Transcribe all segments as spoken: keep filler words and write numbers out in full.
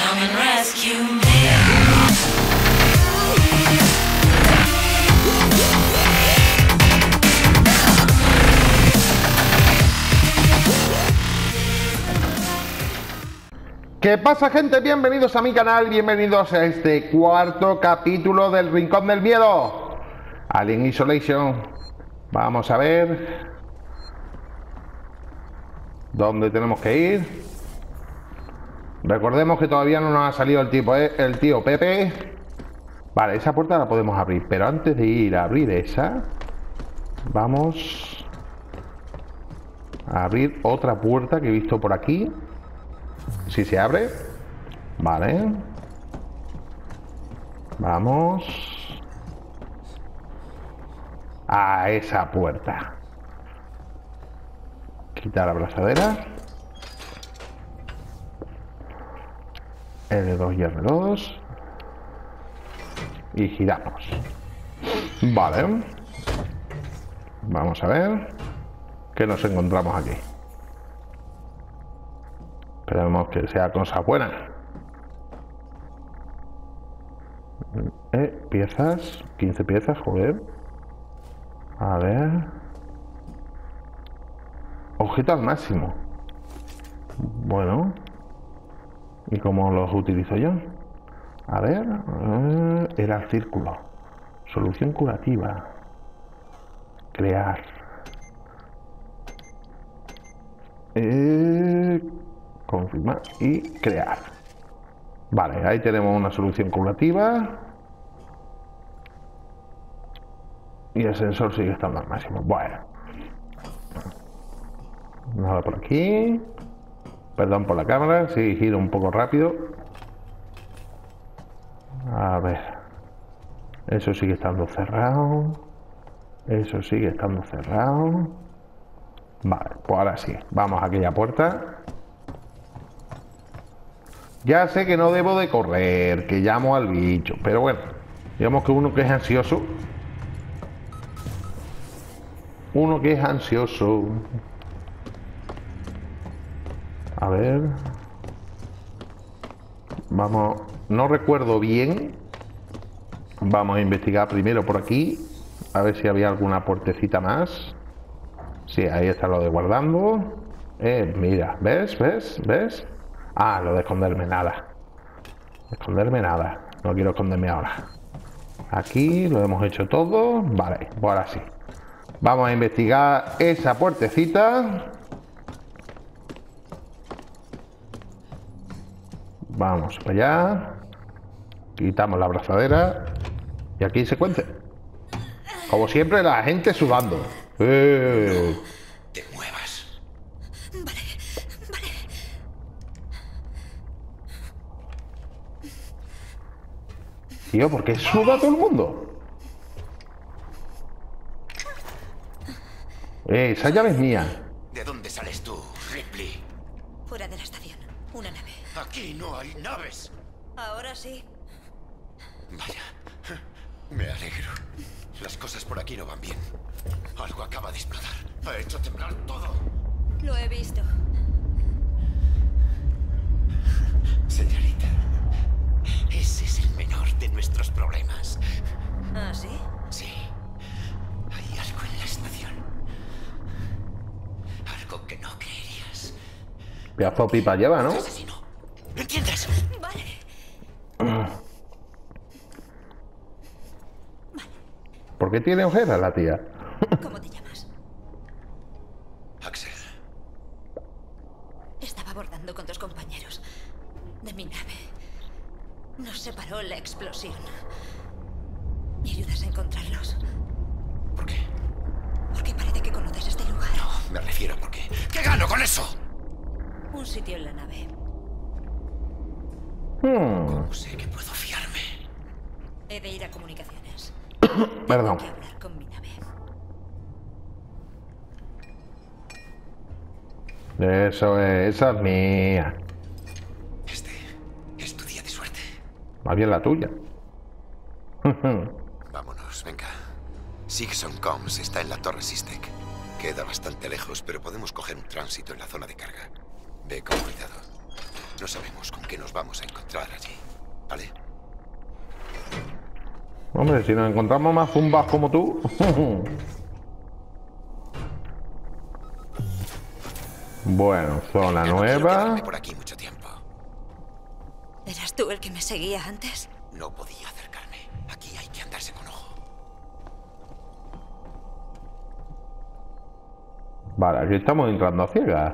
come and rescue me. ¿Qué pasa, gente? Bienvenidos a mi canal, bienvenidos a este cuarto capítulo del Rincón del Miedo, Alien Isolation. Vamos a ver dónde tenemos que ir. Recordemos que todavía no nos ha salido el, tipo, ¿eh? el tío Pepe. Vale, esa puerta la podemos abrir, pero antes de ir a abrir esa, vamos a abrir otra puerta que he visto por aquí. Si se abre, vale. Vamos a esa puerta. Quitar la abrazadera. L dos y R dos. Y giramos. Vale. Vamos a ver qué nos encontramos aquí. Esperemos que sea cosa buena. Eh, piezas, quince piezas, joder. A ver. Objeto al máximo. Bueno. ¿Y cómo los utilizo yo? A ver. Eh, era el círculo. Solución curativa. Crear. Eh... Confirmar y crear. Vale, ahí tenemos una solución curativa. Y el sensor sigue estando al máximo. Bueno. Nada por aquí. Perdón por la cámara, sí, giro un poco rápido. A ver. Eso sigue estando cerrado. Eso sigue estando cerrado. Vale, pues ahora sí. Vamos a aquella puerta. Ya sé que no debo de correr, que llamo al bicho, pero bueno, digamos que uno que es ansioso, uno que es ansioso, a ver, vamos, no recuerdo bien, vamos a investigar primero por aquí, a ver si había alguna puertecita más. Sí, ahí está lo de guardando. Eh, mira, ¿ves? ¿Ves? ¿Ves? Ah, lo de esconderme, nada. Esconderme, nada. No quiero esconderme ahora. Aquí lo hemos hecho todo. Vale, pues ahora sí. Vamos a investigar esa puertecita. Vamos para allá. Quitamos la abrazadera. Y aquí se cuente. Como siempre, la gente sudando. Eh. No te muevas. Vale, vale. Tío, ¿por qué suda todo el mundo? Eh, esa llave es mía. ¿De dónde sales tú, Ripley? Fuera de la estación. Una nave. Aquí no hay naves. Ahora sí. Vaya, me alegro. Las cosas por aquí no van bien. Algo acaba de explotar. Ha hecho temblar todo. Lo he visto. Señorita, ese es el menor de nuestros problemas. ¿Ah, sí? Sí. Hay algo en la estación. Algo que no creerías. Pedazo de pipa lleva, ¿no? Asesino. ¿Lo entiendes? Vale. ¿Por qué tiene ojeras la tía? ¿Cómo te llamas? Axel. Estaba abordando con tus compañeros de mi nave. Nos separó la explosión. ¿Me ayudas a encontrarlos? ¿Por qué? Porque parece que conoces este lugar. No, me refiero a por qué. ¿Qué gano con eso? Un sitio en la nave. Hmm. ¿Cómo sé que puedo fiarme? He de ir a comunicaciones. Perdón. Tengo que hablar con mi nave. Eso es, esa es mía. Este es tu día de suerte. Más bien la tuya. Vámonos, venga. Sigson Coms está en la torre Sistek. Queda bastante lejos, pero podemos coger un tránsito en la zona de carga. Ve con cuidado. No sabemos con qué nos vamos a encontrar allí, ¿vale? Hombre, si nos encontramos más zumbas como tú. Bueno, zona Venga, no quiero nueva. quedarme por aquí mucho tiempo. ¿Eras tú el que me seguía antes? No podía acercarme. Aquí hay que andarse con ojo. Vale, aquí estamos entrando a ciegas.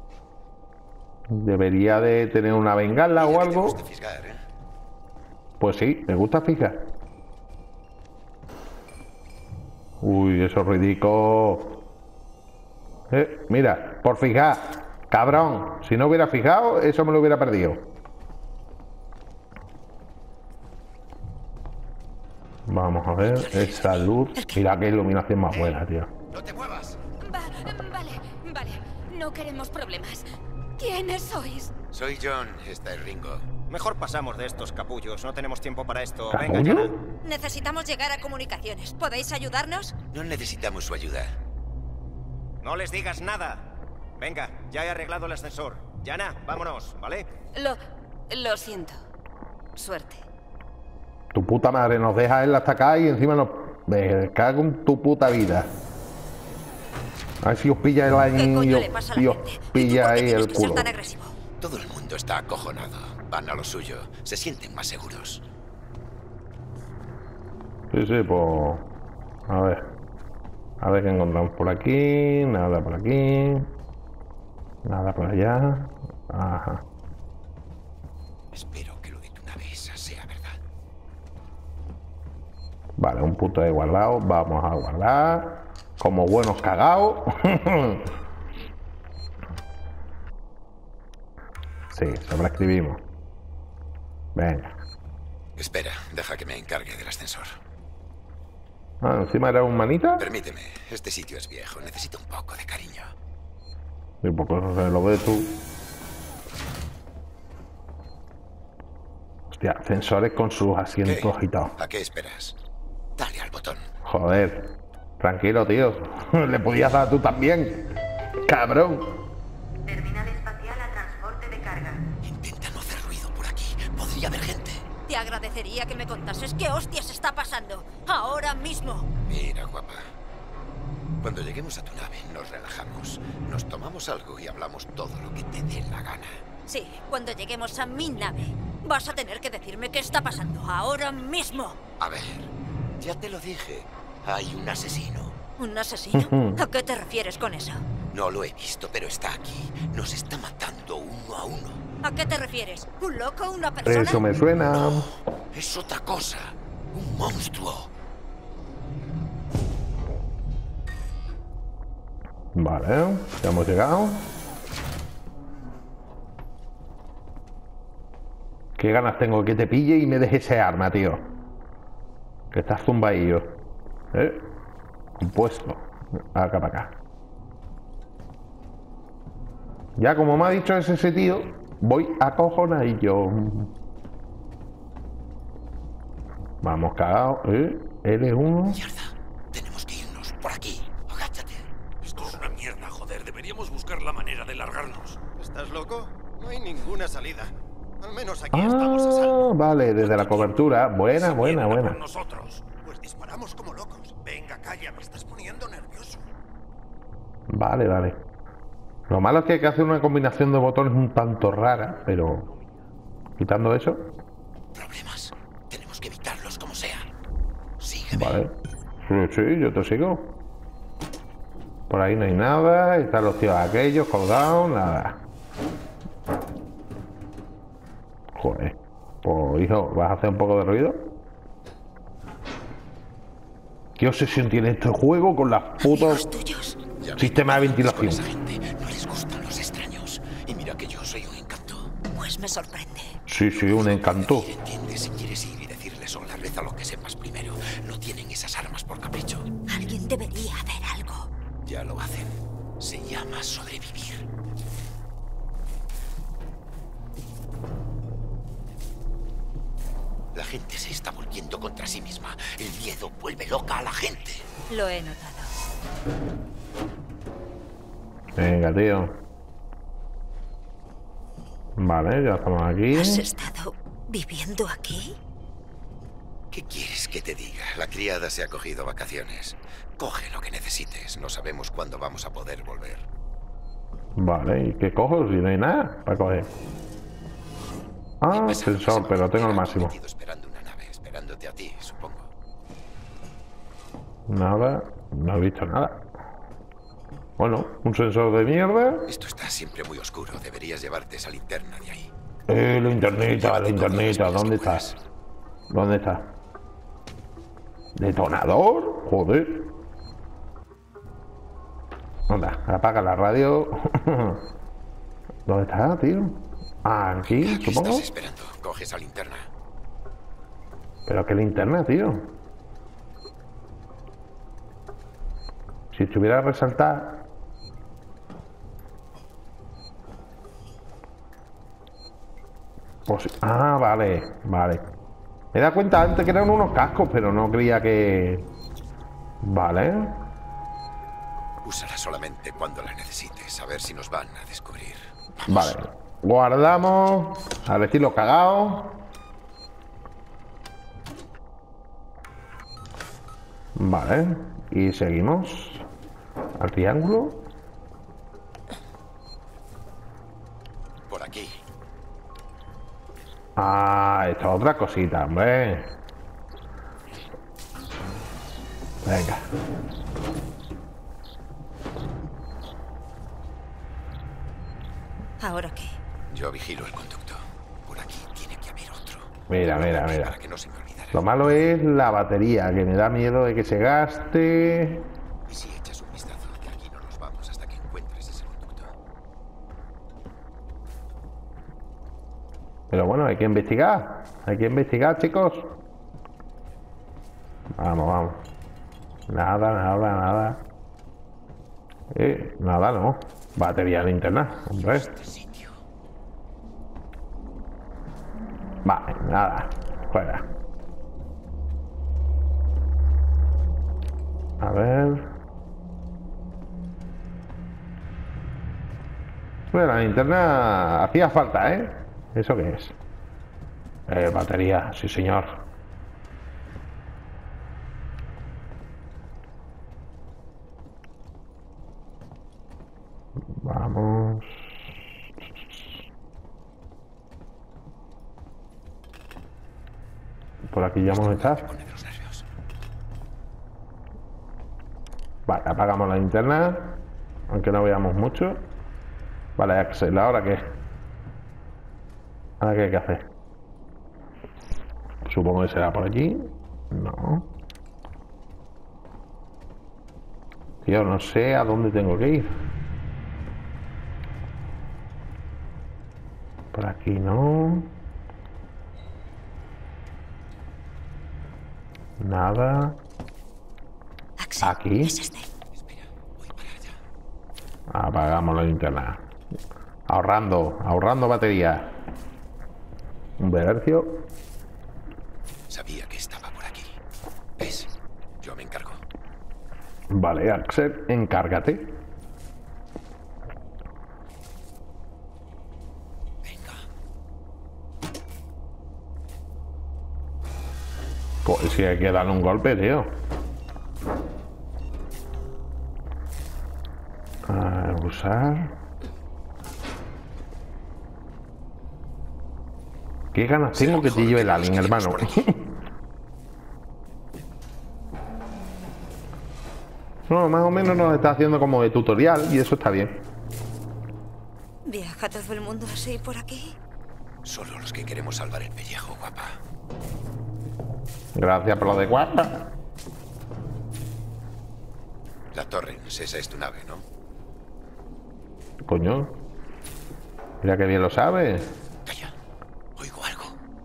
Debería de tener una bengala o Mira que te algo. gusta fisgar, ¿eh? Pues sí, me gusta fijar. Uy, eso es ridículo. Eh, mira, por fijar. Cabrón, si no hubiera fijado, eso me lo hubiera perdido. Vamos a ver, esa luz. Mira qué iluminación más buena, tío. ¡No te muevas! Va, vale, vale. No queremos problemas. ¿Quiénes sois? Soy John, esta es Ringo. Mejor pasamos de estos capullos. No tenemos tiempo para esto. Venga, ¿Capullo? Yana. Necesitamos llegar a comunicaciones. ¿Podéis ayudarnos? No necesitamos su ayuda. No les digas nada. Venga, ya he arreglado el ascensor. Yana, vámonos, ¿vale? Lo... lo siento. Suerte. Tu puta madre nos deja él hasta acá y encima nos... Me cago en tu puta vida. A ver si os pilla el ¿Qué año coño y le pasa a os, y la os gente? ¿Y tú pilla por qué ahí tienes el que ser culo. tan agresivo? Todo el mundo está acojonado. Van a lo suyo. Se sienten más seguros. Sí, sí, pues... A ver. A ver qué encontramos por aquí. Nada por aquí. Nada por allá. Ajá. Espero que lo de tu nave esa sea verdad. Vale, un punto de guardado. Vamos a guardar. Como buenos cagados. Sí, sobreescribimos. Venga. Espera, deja que me encargue del ascensor. Ah, encima era un manita. Permíteme, este sitio es viejo. Necesito un poco de cariño. Y por eso se lo ves tú. Hostia, ascensores con sus asientos ¿Qué? y todo. ¿A qué esperas? Dale al botón. Joder. Tranquilo, tío. Le podías dar tú también. Cabrón. Terminal espacial a transporte de carga. Intenta no hacer ruido por aquí. Podría haber gente. Te agradecería que me contases qué hostias está pasando. Ahora mismo. Mira, guapa. Cuando lleguemos a tu nave, nos relajamos. Nos tomamos algo y hablamos todo lo que te dé la gana. Sí, cuando lleguemos a mi nave, vas a tener que decirme qué está pasando. Ahora mismo. A ver, ya te lo dije. Hay un asesino. ¿Un asesino? ¿A qué te refieres con eso? No lo he visto, pero está aquí. Nos está matando uno a uno. ¿A qué te refieres? ¿Un loco? ¿Una persona? Eso me suena. No, es otra cosa. Un monstruo. Vale, ya hemos llegado. Qué ganas tengo que te pille y me deje ese arma, tío. Que estás zumbadillo. ¿Eh? Compuesto. Acá para acá. Ya como me ha dicho ese, ese tío, voy a cojonadillo. Vamos, cagado. ¿Eh? L uno. Mierda. Tenemos que irnos por aquí. Agáchate. Esto es una mierda, joder. Deberíamos buscar la manera de largarnos. ¿Estás loco? No hay ninguna salida. Al menos aquí estamos a salvo. Ah, vale, desde la cobertura. Buena, Si buena, vienen a buena. por nosotros. Pues disparamos como locos. Venga, calla, me estás poniendo nervioso. Vale, vale. Lo malo es que hay que hacer una combinación de botones un tanto rara, pero quitando eso, Problemas. Tenemos que evitarlos como sea. Sígueme. vale. Sí, sí, yo te sigo. Por ahí no hay nada, están los tíos aquellos colgados, nada. Joder. Pues hijo, ¿vas a hacer un poco de ruido? ¿Qué obsesión tiene este juego con las putas Los tuyos. Ya ves, sistemas de con ventilación? esa gente no les gustan los extraños. Y mira que yo soy un encanto. Pues me sorprende. Sí, sí, un encanto. Decir, ¿entiendes? Si quieres ir y decirles hola, reza lo que sepas primero. No tienen esas armas por capricho. Alguien debería hacer algo. Ya lo hacen. Se llama sobrevivir. La gente se está volviendo contra sí misma. El miedo vuelve loca a la gente. Lo he notado. Venga, tío. Vale, ya estamos aquí. ¿Has estado viviendo aquí? ¿Qué quieres que te diga? La criada se ha cogido vacaciones. Coge lo que necesites. No sabemos cuándo vamos a poder volver. Vale, ¿y qué cojo si no hay nada para coger? Ah, sensor, pero tengo el máximo. Esperando una nave, esperándote a ti, supongo. Nada, no he visto nada. Bueno, un sensor de mierda. Esto está siempre muy oscuro. Deberías llevarte esa linterna de ahí. Eh, la interneta, la interneta, ¿dónde está? ¿Dónde está? ¿Detonador? Joder. Anda, apaga la radio. ¿Dónde está, tío? Ah, aquí, ¿Qué supongo. estás esperando? Coge esa linterna. Pero qué linterna, tío. Si estuviera a resaltar. Pues, ah, vale, vale. Me he dado cuenta antes que eran unos cascos, pero no creía que... Vale. Úsala solamente cuando la necesites. A ver si nos van a descubrir. Vamos. Vale. Guardamos. Al estilo cagado. Vale. Y seguimos. Al triángulo. Por aquí. Ah, esta es otra cosita, hombre. Venga. ¿Ahora qué? Yo vigilo el conducto. Por aquí tiene que haber otro. Mira, mira, mira. Para que no se me olvidara. Lo malo es la batería, que me da miedo de que se gaste. Y si echas un vistazo, que aquí no nos vamos hasta que encuentres ese conducto. Pero bueno, hay que investigar. Hay que investigar, chicos. Vamos, vamos. Nada, nada, nada. Eh, nada, no. Batería de linterna, hombre. Este sitio. Vale, nada. Fuera. A ver. Bueno, la linterna hacía falta, ¿eh? ¿Eso qué es? Eh, batería, sí señor. Vamos. Por aquí ya hemos estado. Pone de los nervios. Vale, apagamos la linterna. Aunque no veamos mucho. Vale, Axel, ¿ahora qué? ¿Ahora qué hay que hacer? Supongo que será por aquí. No. Tío, no sé a dónde tengo que ir. Por aquí no. Nada. Axel, Aquí. es este. Espera, voy para allá. Apagamos la linterna. Ahorrando, ahorrando batería. Un behercio. Sabía que estaba por aquí. ¿Ves? Yo me encargo. Vale, Axel, encárgate. Venga. Pues si hay que darle un golpe, tío. A usar. Qué ganas tengo que te lleve el alien, hermano. No, más o menos nos está haciendo como de tutorial y eso está bien. ¿Viaja todo el mundo así por aquí? Solo los que queremos salvar el pellejo, guapa. Gracias por lo de guapa. La Torrens, esa es tu nave, ¿no? Coño. Mira que bien lo sabe. Calla. Oigo algo.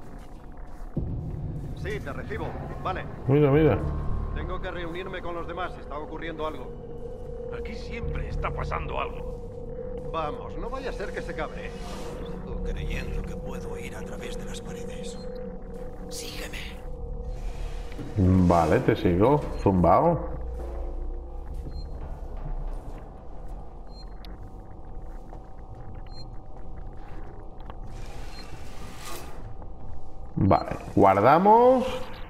Sí, te recibo. Vale. Mira, mira. Tengo que reunirme con los demás. Está ocurriendo algo. Aquí siempre está pasando algo. Vamos, no vaya a ser que se cabre. Sigo creyendo que puedo ir a través de las paredes. Sígueme. Vale, te sigo. Zumbao. Vale, guardamos.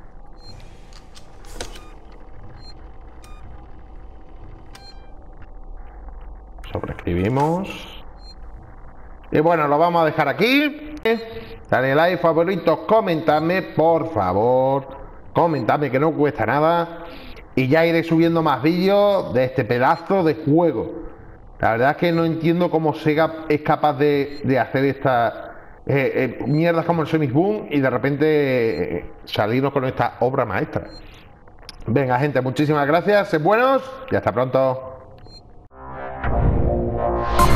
Sobreescribimos. Y bueno, lo vamos a dejar aquí. Dale like, favoritos, comentadme, por favor. Comentadme, que no cuesta nada. Y ya iré subiendo más vídeos de este pedazo de juego. La verdad es que no entiendo cómo Sega es capaz de, de hacer estas eh, eh, mierdas como el Sonic Boom y de repente eh, salirnos con esta obra maestra. Venga, gente, muchísimas gracias, sed buenos y hasta pronto.